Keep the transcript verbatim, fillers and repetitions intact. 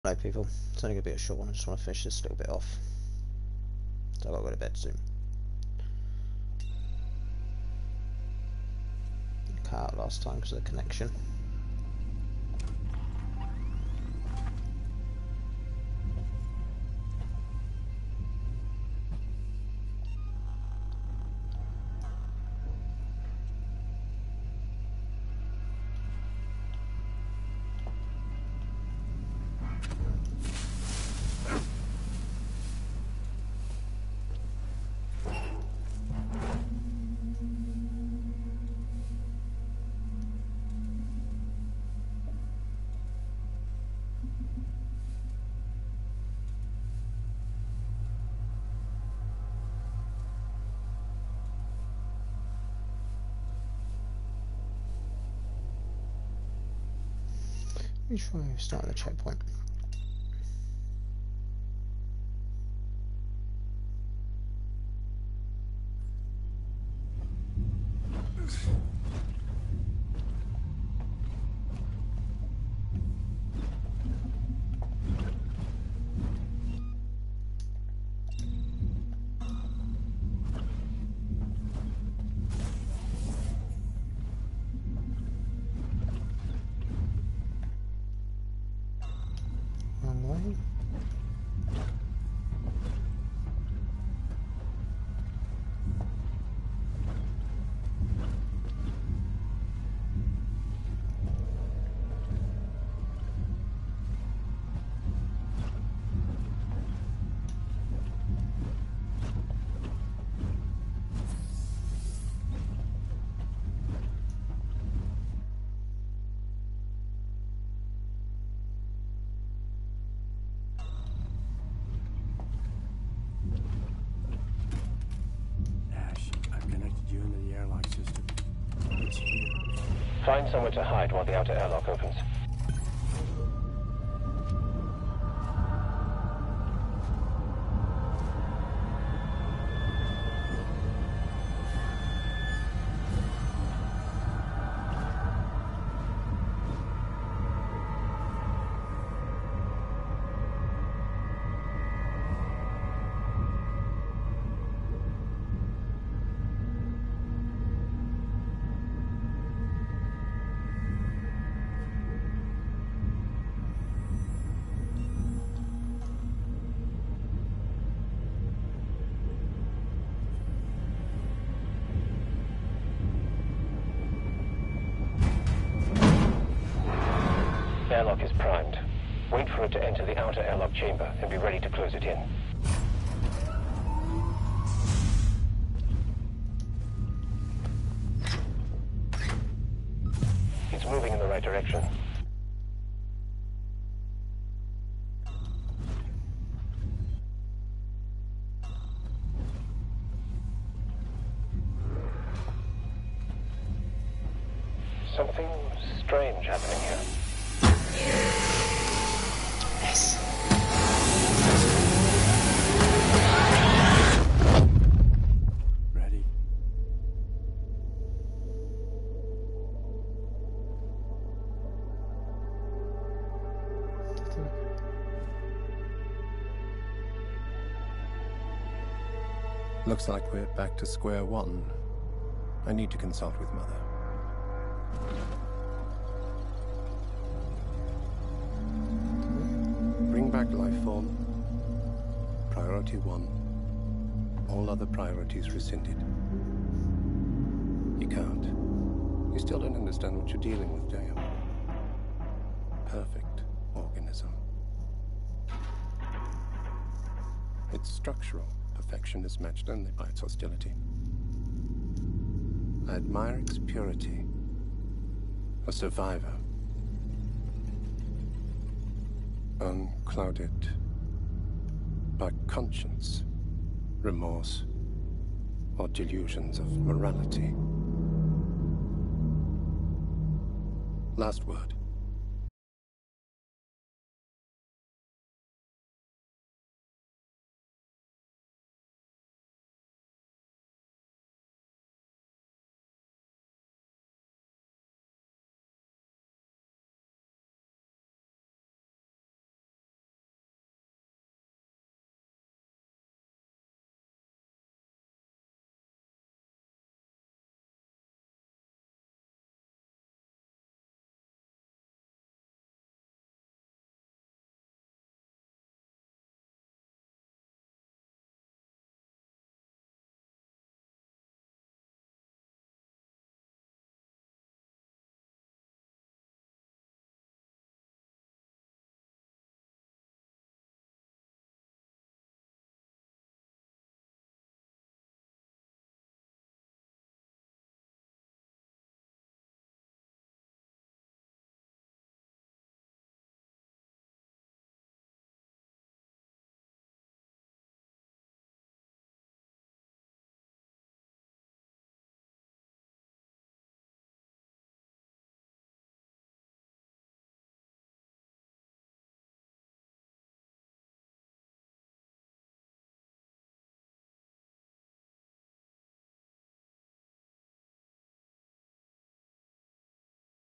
Hello people, it's only going to be a short one. I just want to finish this little bit off, so I've got to go to bed soon. Cut out last time because of the connection. Which way we start the checkpoint? Find somewhere to hide while the outer airlock opens. Airlock is primed. Wait for it to enter the outer airlock chamber and be ready to close it in. It's moving in the right direction. Something strange happening here. Yes. Ready? Looks like we're back to square one. I need to consult with Mother. Bring back life form. Priority one. All other priorities rescinded. You can't. You still don't understand what you're dealing with, do you? Perfect organism. Its structural perfection is matched only by its hostility. I admire its purity. A survivor. Unclouded by conscience, remorse, or delusions of morality. Last word.